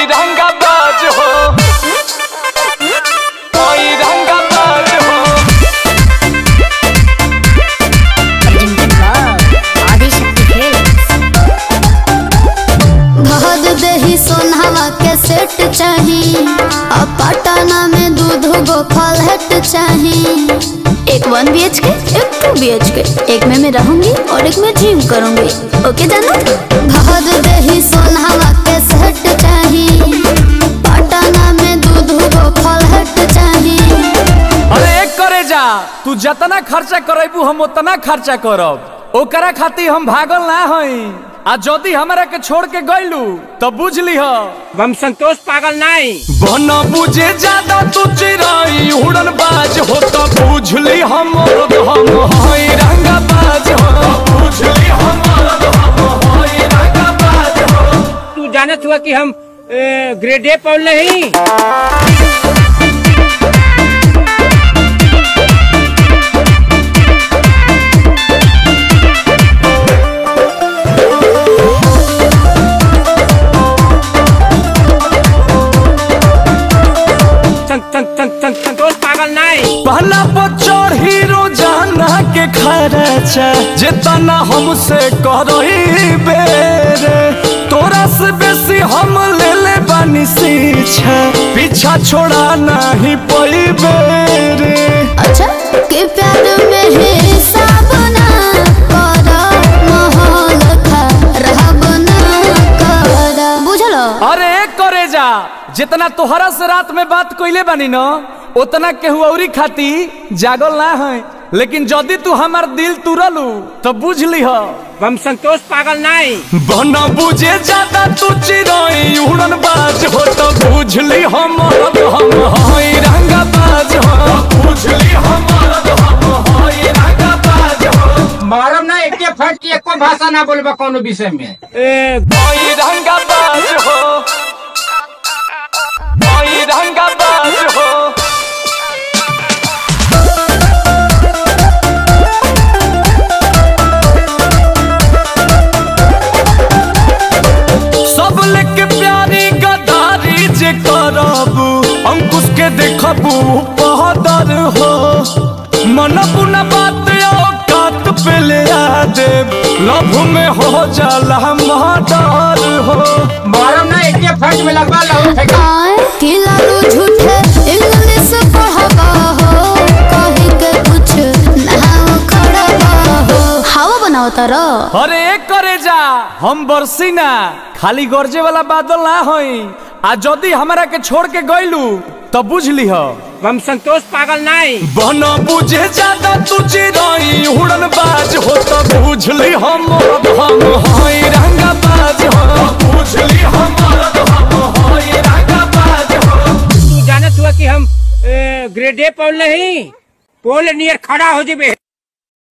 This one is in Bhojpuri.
रंगाबाज हो, कोई रंगाबाज हो। भद देही सोनावा के सेट चाही, अब पटना में दूध गो फ्लैट चाही। एक 1 BHK, एक 2 BHK, एक में मैं रहूंगी और एक में जिम करूंगी। ओके जाना? भद देही सोनावा के सेट चाही, पटना में दूध गो फ्लैट चाही। अरे एक करे जा, तू जितना खर्चा करेबू हम उतना खर्चा करब। ओकरा खातिर हम भागल ना हई। आ जदी हमरा के छोड़ के गइलू तो बुझ लीह हम संतोष पागल नहीं। बना बुझे ज्यादा तू चिराई उड़न बाज हो तो बुझ ली हम हई रंगाबाज हो, बुझ ली हम हई रंगाबाज हो। तू जानत हुआ कि हम ग्रेड ए पढ़ नहीं। संतोष पागल नहीं। पहला बच्चर हीरो जाना के खर्चा जितना हमसे करही बेरे, तोरा से बेसी हम ले ले बानी सीछा, पीछा छोड़ा नहीं पई बेरे। अच्छा के प्यार में हिसाब ना करा, माहौल खराब ना करा, बुझलो? अरे एक करे जा, जितना तोहरा से रात में बात कइले बानी न उतना केहू औरी खाती जागल ना है। लेकिन जदी तू हमार दिल तुरलू तो बुझ लीह हम संतोष पागल नहीं। बना बुझे ज्यादा तू चिराई उड़न बाज हो तो बुझ ली हम हई रंगाबाज हो, बुझ ली हम हई रंगाबाज हो। मारम ना एक फट की एको भाषा ना बोलबा कोनो विषय में। हई रंगाबाज हो, हई रंगाबाज हो। सब लेके प्यारी गदारी जे करबू, अंकुश के देखबू पहदर हो। मन पुना बात औकात पे ले आ देव, लभ में हो जाला मर्डर हो। मारम ना एक फट में लगवा लो कि लालू झूठे इंग्लिश पढ़बा हो, कहीं के कुछ ना खड़बा हो। हवा बनाओ तारा। अरे एक करे जा, हम बरसी ना खाली गरजे वाला बादल ना हई। आ जदी हमरा के छोड़ के गइलू तो बुझ लीह हम संतोष पागल नहीं। बना बुझे ज्यादा तू चिराई उड़न बाज हो तो बुझ ली हम हई रंगाबाज हो, बुझ ली हम हई रंगाबाज हो। तू जानत हुआ कि हम ग्रेड ए पढ़ नहीं, पोल नियर खड़ा हो जेबे।